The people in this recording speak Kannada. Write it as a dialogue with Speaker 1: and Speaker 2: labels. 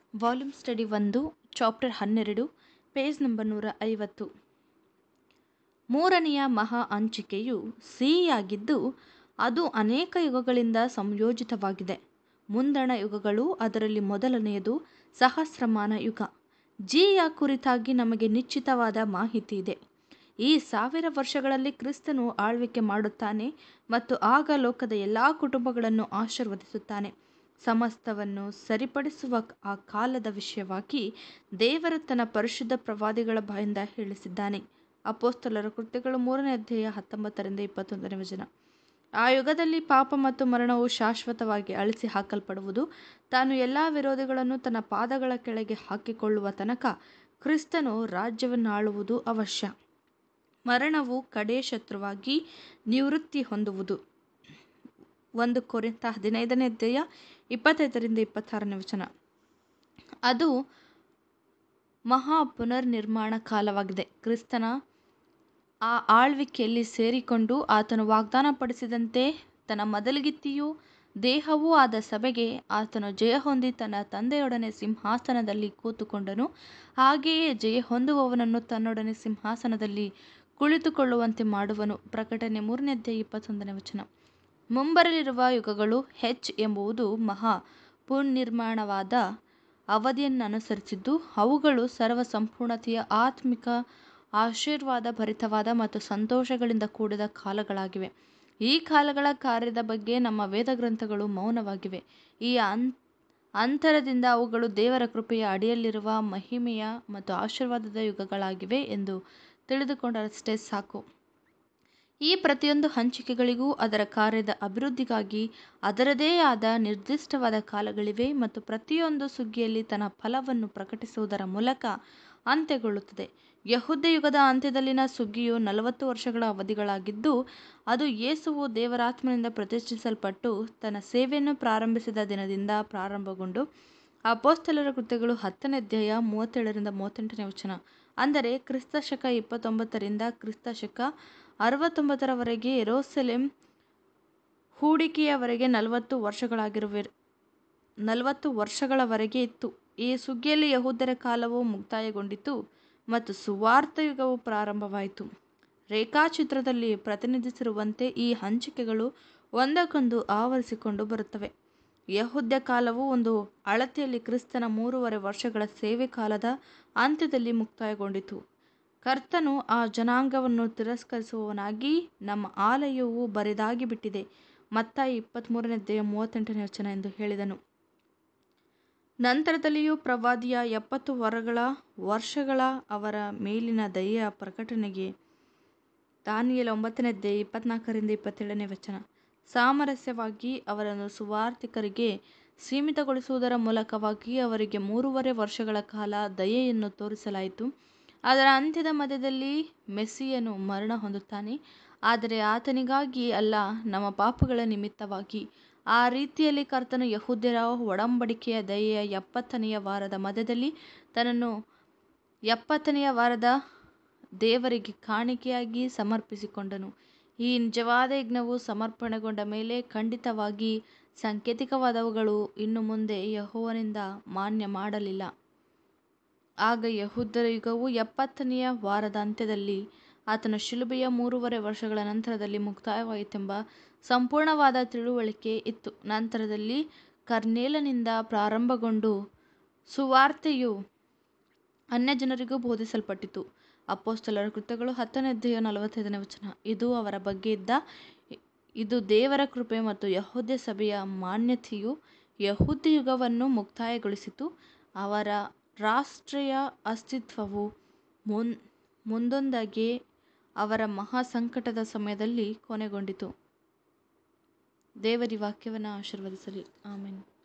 Speaker 1: Volume study 1 chapter 12 page number 150. ಮೂರನೆಯ ಮಹಾ ಹಂಚಿಕೆಯು ಸಿಹಿಯಾಗಿದ್ದು ಅದು ಅನೇಕ ಯುಗಗಳಿಂದ ಸಂಯೋಜಿತವಾಗಿದೆ. ಮುಂದಣ ಯುಗಗಳು, ಅದರಲ್ಲಿ ಮೊದಲನೆಯದು ಸಹಸ್ರಮಾನ ಯುಗ. ಜಿಯ ಕುರಿತಾಗಿ ನಮಗೆ ನಿಶ್ಚಿತವಾದ ಮಾಹಿತಿ ಇದೆ. ಈ 1000 ವರ್ಷಗಳಲ್ಲಿ ಕ್ರಿಸ್ತನು ಆಳ್ವಿಕೆ ಮಾಡುತ್ತಾನೆ ಮತ್ತು ಆಗ ಲೋಕದ ಎಲ್ಲ ಕುಟುಂಬಗಳನ್ನು ಆಶೀರ್ವದಿಸುತ್ತಾನೆ. ಸಮಸ್ತವನ್ನು ಸರಿಪಡಿಸುವ ಆ ಕಾಲದ ವಿಷಯವಾಗಿ ದೇವರು ತನ್ನ ಪರಿಶುದ್ಧ ಪ್ರವಾದಿಗಳ ಬಾಯಿಂದ ಹೇಳಿಸಿದ್ದಾನೆ. ಅಪೊಸ್ತಲರ ಕೃತ್ಯಗಳು 3ನೇ ಅಧ್ಯಾಯ 19ರಿಂದ 21ನೇ ವಚನ. ಆ ಯುಗದಲ್ಲಿ ಪಾಪ ಮತ್ತು ಮರಣವು ಶಾಶ್ವತವಾಗಿ ಅಳಿಸಿ ಹಾಕಲ್ಪಡುವುದು. ತಾನು ಎಲ್ಲ ವಿರೋಧಿಗಳನ್ನು ತನ್ನ ಪಾದಗಳ ಕೆಳಗೆ ಹಾಕಿಕೊಳ್ಳುವ ತನಕ ಕ್ರಿಸ್ತನು ರಾಜ್ಯವನ್ನು ಆಳುವುದು ಅವಶ್ಯ. ಮರಣವು ಕಡೇ ಶತ್ರುವಾಗಿ ನಿವೃತ್ತಿ ಹೊಂದುವುದು. 1 ಕೊರಿಂಥ 15ನೇ ಅಧ್ಯಾಯ 25ರಿಂದ 26ನೇ ವಚನ. ಅದು ಮಹಾ ಪುನರ್ನಿರ್ಮಾಣ ಕಾಲವಾಗಿದೆ. ಕ್ರಿಸ್ತನ ಆ ಆಳ್ವಿಕೆಯಲ್ಲಿ ಸೇರಿಕೊಂಡು ಆತನು ವಾಗ್ದಾನ ಪಡಿಸಿದಂತೆ ತನ್ನ ಮೊದಲಿಗಿತ್ತಿಯೂ ದೇಹವೂ ಆದ ಸಭೆಗೆ ಆತನು ಜಯ ಹೊಂದಿ ತನ್ನ ತಂದೆಯೊಡನೆ ಸಿಂಹಾಸನದಲ್ಲಿ ಕೂತುಕೊಂಡನು. ಹಾಗೆಯೇ ಜಯ ಹೊಂದುವವನನ್ನು ತನ್ನೊಡನೆ ಸಿಂಹಾಸನದಲ್ಲಿ ಕುಳಿತುಕೊಳ್ಳುವಂತೆ ಮಾಡುವನು. ಪ್ರಕಟಣೆ 3ನೇ ಅಧ್ಯಾಯ 21ನೇ ವಚನ. ಮುಂಬರಲಿರುವ ಯುಗಗಳು ಎಂಬುದು ಮಹಾ ಪುನರ್ನಿರ್ಮಾಣವಾದ ಅವಧಿಯನ್ನು ಅನುಸರಿಸಿದ್ದು, ಅವುಗಳು ಸರ್ವ ಸಂಪೂರ್ಣತೆಯ ಆತ್ಮಿಕ ಆಶೀರ್ವಾದ ಭರಿತವಾದ ಮತ್ತು ಸಂತೋಷಗಳಿಂದ ಕೂಡಿದ ಕಾಲಗಳಾಗಿವೆ. ಈ ಕಾಲಗಳ ಕಾರ್ಯದ ಬಗ್ಗೆ ನಮ್ಮ ವೇದಗ್ರಂಥಗಳು ಮೌನವಾಗಿವೆ. ಈ ಅಂತರದಿಂದ ಅವುಗಳು ದೇವರ ಕೃಪೆಯ ಅಡಿಯಲ್ಲಿರುವ ಮಹಿಮೆಯ ಮತ್ತು ಆಶೀರ್ವಾದದ ಯುಗಗಳಾಗಿವೆ ಎಂದು ತಿಳಿದುಕೊಂಡರಷ್ಟೇ ಸಾಕು. ಈ ಪ್ರತಿಯೊಂದು ಹಂಚಿಕೆಗಳಿಗೂ ಅದರ ಕಾರ್ಯದ ಅಭಿವೃದ್ಧಿಗಾಗಿ ಅದರದೇ ಆದ ನಿರ್ದಿಷ್ಟವಾದ ಕಾಲಗಳಿವೆ ಮತ್ತು ಪ್ರತಿಯೊಂದು ಸುಗ್ಗಿಯಲ್ಲಿ ತನ್ನ ಫಲವನ್ನು ಪ್ರಕಟಿಸುವುದರ ಮೂಲಕ ಅಂತ್ಯಗೊಳ್ಳುತ್ತದೆ. ಯಹೂದ ಯುಗದ ಅಂತ್ಯದಲ್ಲಿನ ಸುಗ್ಗಿಯು 40 ವರ್ಷಗಳ ಅವಧಿಗಳಾಗಿದ್ದು, ಅದು ಯೇಸುವು ದೇವರಾತ್ಮನಿಂದ ಪ್ರತಿಷ್ಠಿಸಲ್ಪಟ್ಟು ತನ್ನ ಸೇವೆಯನ್ನು ಪ್ರಾರಂಭಿಸಿದ ದಿನದಿಂದ ಪ್ರಾರಂಭಗೊಂಡು ಅಪೊಸ್ತಲರ ಕೃತ್ಯಗಳು 10ನೇ ಅಧ್ಯಾಯ 37ರಿಂದ 38ನೇ ವಚನ, ಅಂದರೆ ಕ್ರಿಸ್ತ ಶಕ 29ರಿಂದ ಕ್ರಿಸ್ತ ಶಕ 69ರವರೆಗೆ ಯೆರೂಸಲೇಮ್ ಹೂಡಿಕೆಯವರೆಗೆ 40 ವರ್ಷಗಳವರೆಗೆ ಇತ್ತು. ಈ ಸುಗ್ಗಿಯಲ್ಲಿ ಯಹೂದ್ಯರ ಕಾಲವು ಮುಕ್ತಾಯಗೊಂಡಿತು ಮತ್ತು ಸುವಾರ್ತ ಯುಗವು ಪ್ರಾರಂಭವಾಯಿತು. ರೇಖಾಚಿತ್ರದಲ್ಲಿ ಪ್ರತಿನಿಧಿಸಿರುವಂತೆ ಈ ಹಂಚಿಕೆಗಳು ಒಂದಕ್ಕೊಂದು ಆವರಿಸಿಕೊಂಡು ಬರುತ್ತವೆ. ಯಹೂದ್ಯ ಕಾಲವು ಒಂದು ಅಳತೆಯಲ್ಲಿ ಕ್ರಿಸ್ತನ 3.5 ವರ್ಷಗಳ ಸೇವೆ ಕಾಲದ ಅಂತ್ಯದಲ್ಲಿ ಮುಕ್ತಾಯಗೊಂಡಿತು. ಕರ್ತನು ಆ ಜನಾಂಗವನ್ನು ತಿರಸ್ಕರಿಸುವವನಾಗಿ ನಮ್ಮ ಆಲಯವು ಬರಿದಾಗಿ ಬಿಟ್ಟಿದೆ, ಮತ್ತಾಯಿ 23ನೇ ಅಧ್ಯಾಯ 38ನೇ ವಚನ ಎಂದು ಹೇಳಿದನು. ನಂತರದಲ್ಲಿಯೂ ಪ್ರವಾದಿಯ 70 ವರ್ಷಗಳ ಅವರ ಮೇಲಿನ ದಯೆಯ ಪ್ರಕಟಣೆಗೆ ದಾನಿಯೇಲ 9ನೇ ಅಧ್ಯಾಯ 24ರಿಂದ 27ನೇ ವಚನ. ಸಾಮರಸ್ಯವಾಗಿ ಅವರನ್ನು ಸುವಾರ್ತಿಕರಿಗೆ ಸೀಮಿತಗೊಳಿಸುವುದರ ಮೂಲಕವಾಗಿ ಅವರಿಗೆ 3.5 ವರ್ಷಗಳ ಕಾಲ ದಯೆಯನ್ನು ತೋರಿಸಲಾಯಿತು. ಅದರ ಅಂತ್ಯದ ಮಧ್ಯದಲ್ಲಿ ಮೆಸ್ಸಿಯನು ಮರಣ ಹೊಂದುತ್ತಾನೆ, ಆದರೆ ಆತನಿಗಾಗಿ ಅಲ್ಲ, ನಮ್ಮ ಪಾಪಗಳ ನಿಮಿತ್ತವಾಗಿ. ಆ ರೀತಿಯಲ್ಲಿ ಕರ್ತನು ಯಹೂದ್ಯರ ಒಡಂಬಡಿಕೆಯ ದಯೆಯ 70ನೆಯ ವಾರದ ಮಧ್ಯದಲ್ಲಿ ತನ್ನನ್ನು 70ನೆಯ ವಾರದ ದೇವರಿಗೆ ಕಾಣಿಕೆಯಾಗಿ ಸಮರ್ಪಿಸಿಕೊಂಡನು. ಈ ನಿಜವಾದ ಯಜ್ಞವು ಸಮರ್ಪಣೆಗೊಂಡ ಮೇಲೆ ಖಂಡಿತವಾಗಿ ಸಾಂಕೇತಿಕವಾದವುಗಳು ಇನ್ನು ಮುಂದೆ ಯೆಹೋವನಿಂದ ಮಾನ್ಯ ಮಾಡಲಿಲ್ಲ. ಆಗ ಯಹೂದ್ಯರ ಯುಗವು 70ನೆಯ ವಾರದ ಅಂತ್ಯದಲ್ಲಿ ಆತನ ಶಿಲುಬೆಯ 3.5 ವರ್ಷಗಳ ನಂತರದಲ್ಲಿ ಮುಕ್ತಾಯವಾಯಿತೆಂಬ ಸಂಪೂರ್ಣವಾದ ತಿಳುವಳಿಕೆ ಇತ್ತು. ನಂತರದಲ್ಲಿ ಕರ್ನೇಲನಿಂದ ಪ್ರಾರಂಭಗೊಂಡು ಸುವಾರ್ತೆಯು ಅನ್ಯಜನರಿಗೂ ಬೋಧಿಸಲ್ಪಟ್ಟಿತು. ಅಪೊಸ್ತಲರ ಕೃತ್ಯಗಳು 10ನೇ ಅಧ್ಯಾಯ 45ನೇ ವಚನ. ಇದು ಅವರ ಬಗ್ಗೆ ಇದ್ದ ಇದು ದೇವರ ಕೃಪೆ ಮತ್ತು ಯಹೂದ್ಯ ಸಭೆಯ ಮಾನ್ಯತೆಯು ಯಹೂದ್ಯ ಯುಗವನ್ನು ಮುಕ್ತಾಯಗೊಳಿಸಿತು. ಅವರ ರಾಷ್ಟ್ರೀಯ ಅಸ್ತಿತ್ವವು ಮುಂದೊಂದಾಗಿ ಅವರ ಮಹಾ ಸಂಕಟದ ಸಮಯದಲ್ಲಿ ಕೊನೆಗೊಂಡಿತು. ದೇವರ ವಾಕ್ಯವನ್ನು ಆಶೀರ್ವದಿಸಲಿ. ಆಮೆನ್.